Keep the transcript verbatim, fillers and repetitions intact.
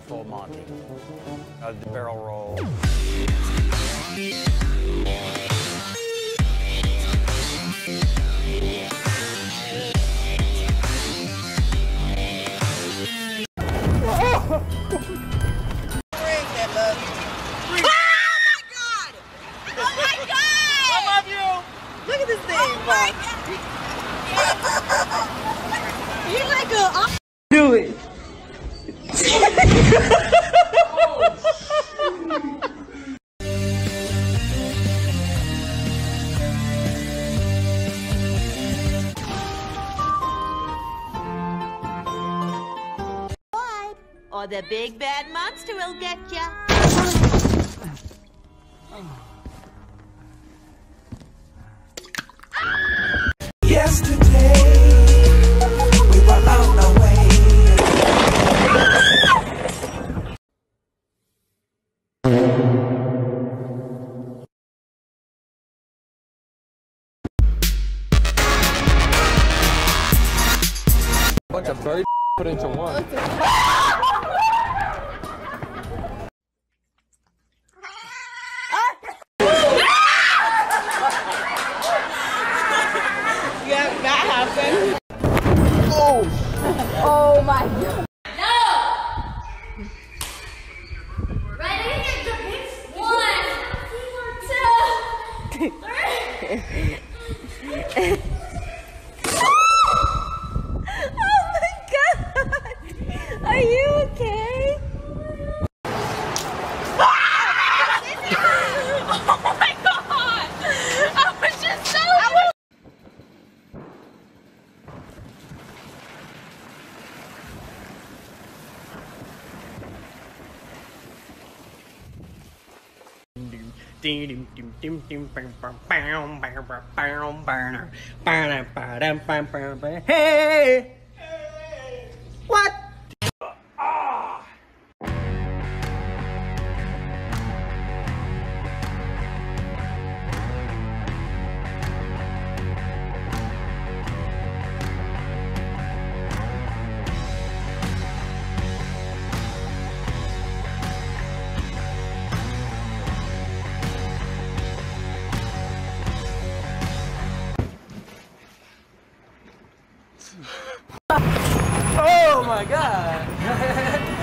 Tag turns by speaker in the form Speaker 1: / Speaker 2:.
Speaker 1: full Monty. Uh, the barrel roll.
Speaker 2: Look at this thing, oh He's like a... Do it.
Speaker 3: Or the big bad monster will get ya.
Speaker 4: Yesterday, we were on our way.
Speaker 5: Bunch of bird put into one.
Speaker 2: Yeah, that happened.
Speaker 5: Oh!
Speaker 2: Oh my god.
Speaker 6: No! Ready? One, two, three.
Speaker 2: Oh my god. Are you okay?
Speaker 6: Oh my god! I was just so...
Speaker 1: Hey! What?
Speaker 5: Oh my god!